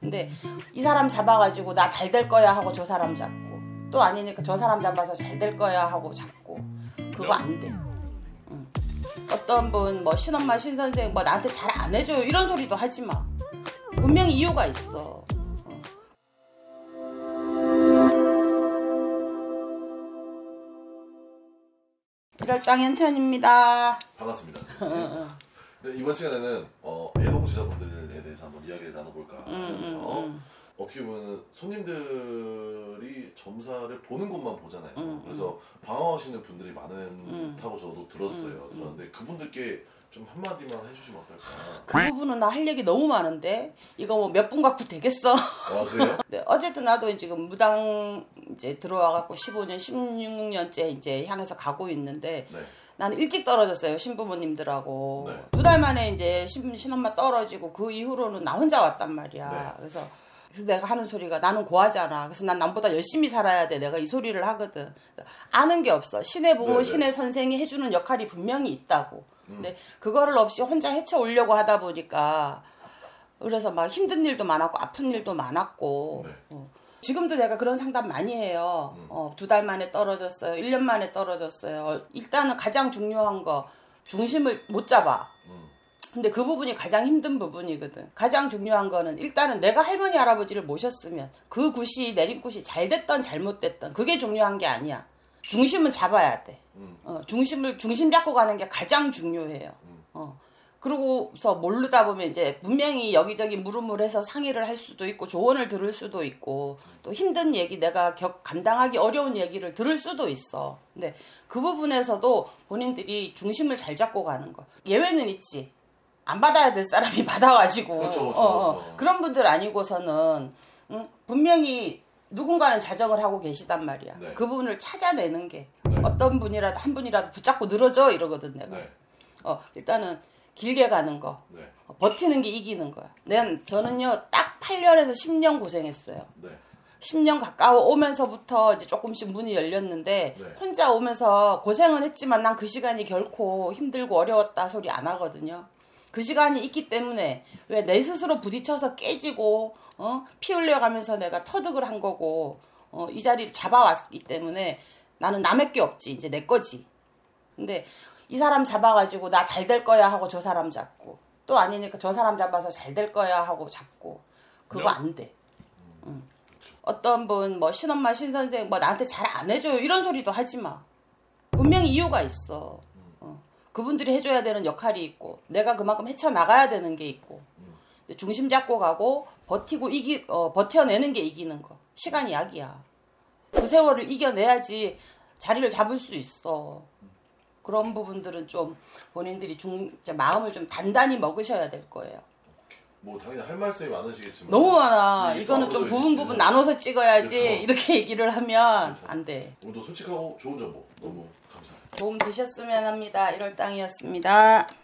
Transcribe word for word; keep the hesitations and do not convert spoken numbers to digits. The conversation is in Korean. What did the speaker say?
근데 이 사람 잡아가지고 나 잘 될 거야 하고 저 사람 잡고, 또 아니니까 저 사람 잡아서 잘 될 거야 하고 잡고, 그거 안 돼. 응. 어떤 분 뭐 신엄마 신선생 뭐 나한테 잘 안 해줘요 이런 소리도 하지 마. 분명히 이유가 있어. 어. 일월당 현천입니다. 반갑습니다. 네, 이번 시간에는 어, 애동제자분들에 대해서 한번 이야기를 나눠볼까 하는데요. 음, 음, 음. 어떻게 보면 손님들이 점사를 보는 것만 보잖아요. 음, 그래서 방황하시는 분들이 많다고 저도 들었어요. 음, 들었는데 그분들께 좀 한마디만 해주시면 어떨까? 그 부분은 나 할 얘기 너무 많은데 이거 뭐 몇 분 갖고 되겠어? 아 그래요? 네, 어쨌든 나도 지금 무당 이제 들어와갖고 십오 년, 십육 년째 이제 향해서 가고 있는데. 네. 나는 일찍 떨어졌어요. 신부모님들하고. 네. 두 달 만에 이제 신, 신엄마 떨어지고 그 이후로는 나 혼자 왔단 말이야. 네. 그래서, 그래서 내가 하는 소리가 나는 고하잖아. 그래서 난 남보다 열심히 살아야 돼. 내가 이 소리를 하거든. 아는 게 없어. 신의 부모, 네, 신의 네. 선생이 해주는 역할이 분명히 있다고. 음. 근데 그거를 없이 혼자 헤쳐오려고 하다 보니까 그래서 막 힘든 일도 많았고 아픈 일도 많았고. 네. 어. 지금도 내가 그런 상담 많이 해요. 음. 어, 두 달 만에 떨어졌어요. 일 년 만에 떨어졌어요. 일단은 가장 중요한 거, 중심을 못 잡아. 음. 근데 그 부분이 가장 힘든 부분이거든. 가장 중요한 거는 일단은 내가 할머니, 할아버지를 모셨으면 그 굿이, 내림굿이 잘 됐던 잘못됐던 그게 중요한 게 아니야. 중심은 잡아야 돼. 음. 어, 중심을, 중심 잡고 가는 게 가장 중요해요. 음. 어. 그러고서 모르다 보면 이제 분명히 여기저기 물음물해서 상의를 할 수도 있고 조언을 들을 수도 있고 또 힘든 얘기 내가 격, 감당하기 어려운 얘기를 들을 수도 있어. 근데 그 부분에서도 본인들이 중심을 잘 잡고 가는 거. 예외는 있지. 안 받아야 될 사람이 받아가지고 그렇죠, 그렇죠, 어, 그렇죠. 어. 그런 분들 아니고서는 응? 분명히 누군가는 자정을 하고 계시단 말이야. 네. 그 부분을 찾아내는 게 네. 어떤 분이라도 한 분이라도 붙잡고 늘어져 이러거든 내가. 네. 어, 일단은 길게 가는 거, 네. 버티는 게 이기는 거야. 난 저는요 딱 팔 년에서 십 년 고생했어요. 네. 십 년 가까워 오면서부터 이제 조금씩 문이 열렸는데 네. 혼자 오면서 고생은 했지만 난 그 시간이 결코 힘들고 어려웠다 소리 안 하거든요. 그 시간이 있기 때문에 왜 내 스스로 부딪혀서 깨지고 어? 피 흘려가면서 내가 터득을 한 거고 어, 이 자리를 잡아왔기 때문에 나는 남의 게 없지. 이제 내 거지. 근데 이 사람 잡아가지고 나 잘 될 거야 하고 저 사람 잡고, 또 아니니까 저 사람 잡아서 잘 될 거야 하고 잡고, 그거 안 돼. 응. 어떤 분 뭐 신엄마 신선생 뭐 나한테 잘 안 해줘요 이런 소리도 하지 마. 분명히 이유가 있어. 어. 그분들이 해줘야 되는 역할이 있고 내가 그만큼 헤쳐나가야 되는 게 있고 중심 잡고 가고 버티고 이기 어, 버텨내는 게 이기는 거. 시간이 약이야. 그 세월을 이겨내야지 자리를 잡을 수 있어. 그런 부분들은 좀 본인들이 중, 마음을 좀 단단히 먹으셔야 될 거예요. 뭐 당연히 할 말씀이 많으시겠지만 너무 많아. 이거는 좀 부분 부분 나눠서 찍어야지. 그렇죠. 이렇게 얘기를 하면 그렇죠. 안 돼. 오늘도 솔직하고 좋은 정보 너무 감사합니다. 도움 되셨으면 합니다. 일월당이었습니다.